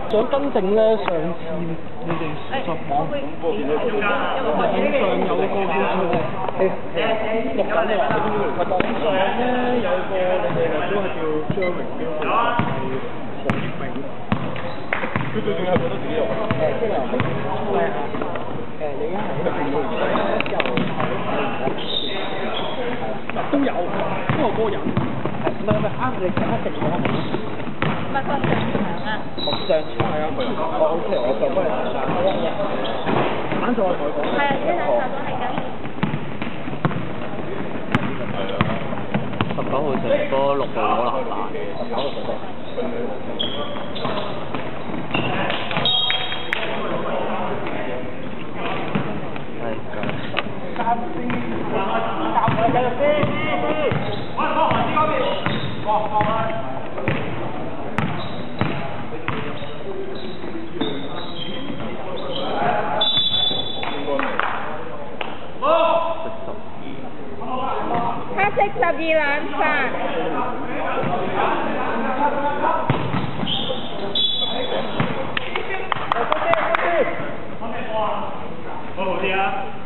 想更正咧，上次你哋實網上有個叫做錄緊嘅話，網上咧有個你哋話都係叫張榮標，係何益明。佢最近係覺得自己有即係係啊你而家係都有個人唔係啱你講一定講。 乜個上場啊？ 我上場係啊，我 OK， 我上翻嚟上場。揀咗我同佢講。 係啊，啲垃圾都係咁。 19號成哥6號攞籃板。19號成哥。係㗎。 黑色12籃板。 好啲啊！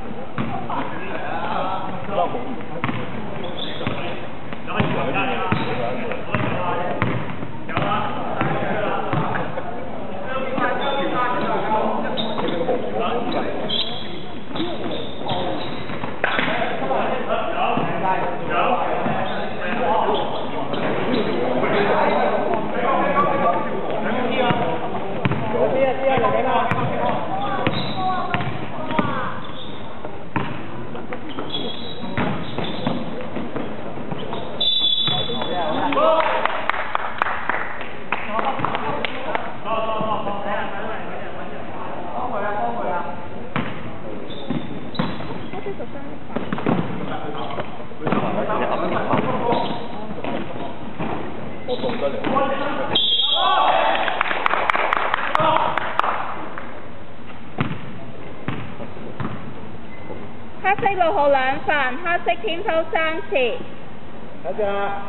黑色6號兩犯，黑色天偷3次。 睇住啊！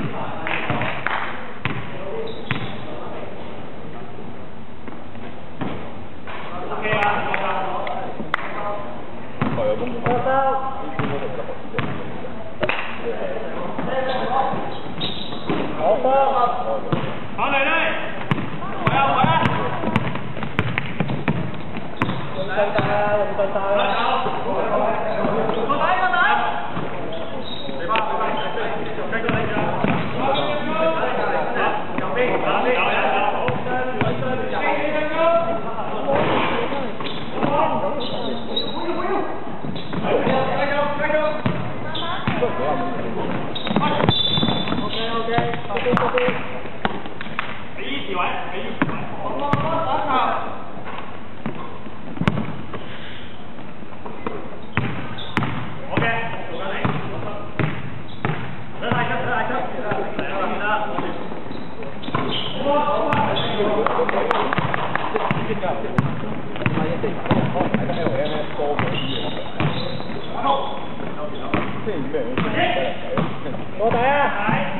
我睇啊！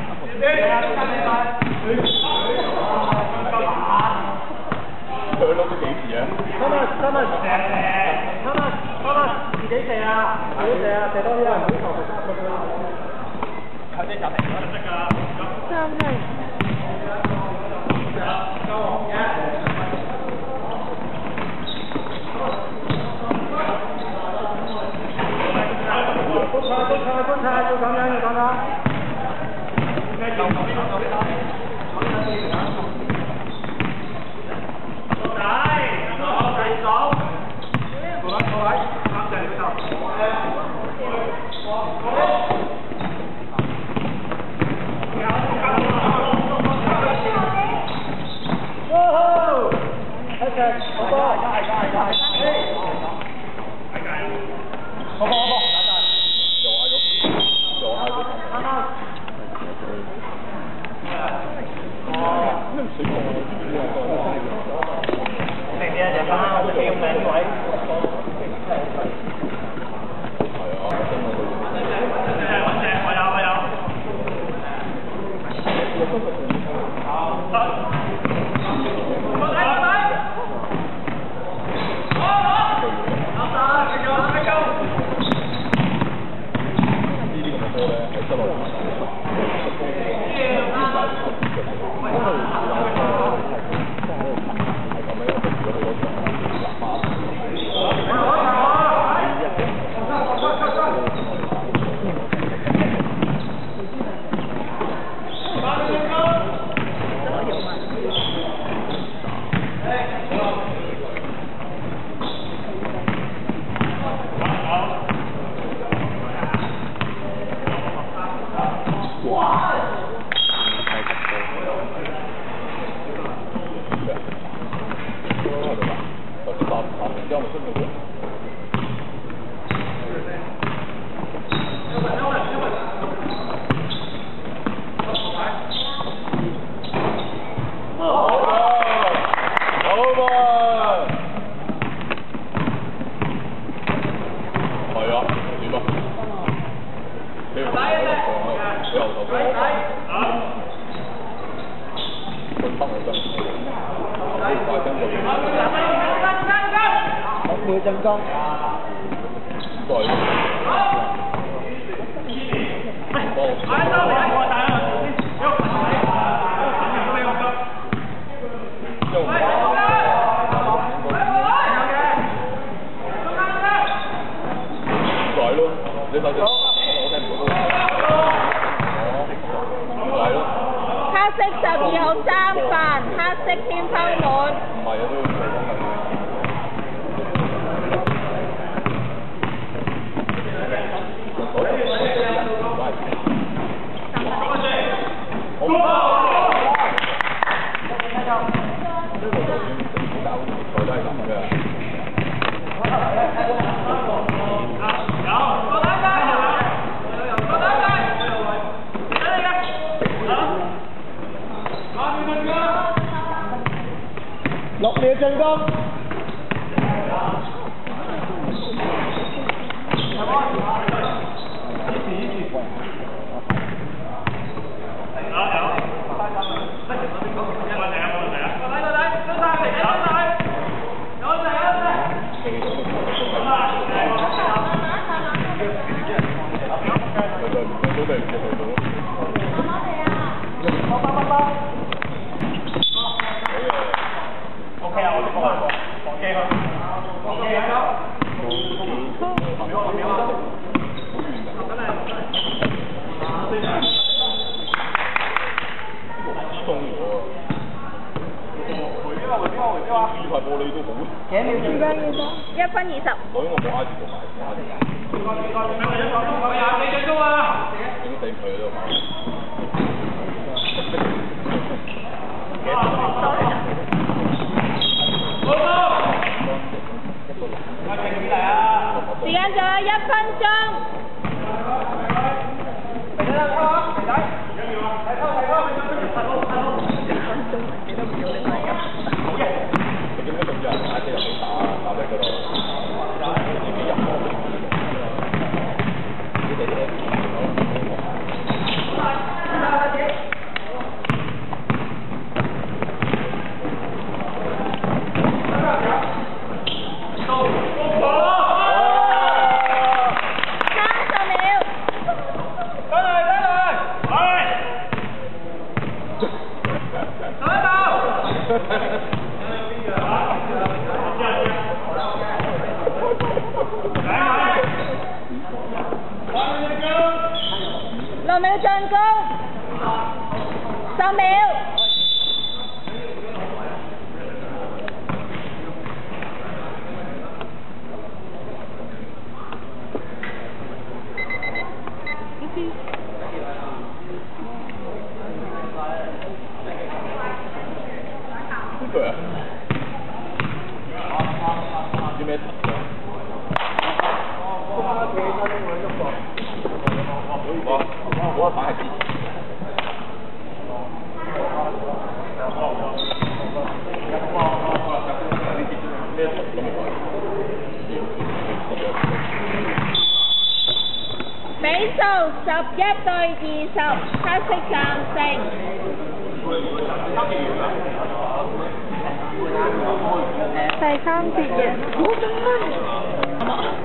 佢攞咗幾時啊？今日自己射啊！自己射啊！射多啲啊！唔好投佢3分啦。係即係暫停啦，得㗎。 3分。觀察，要咁樣。我有。 6秒進攻。 黑色12號3犯，黑色天空門。 唔係啊，都要做6秒進攻。OK 啊，我哋放機去，放機啊！1分20。所以我冇挨住做埋。你進攻啊！整死佢都好。 時間仲有1分鐘。6秒進攻，10秒。 我反係支持。 比數11對20，黑色暫勝。第3節嘅。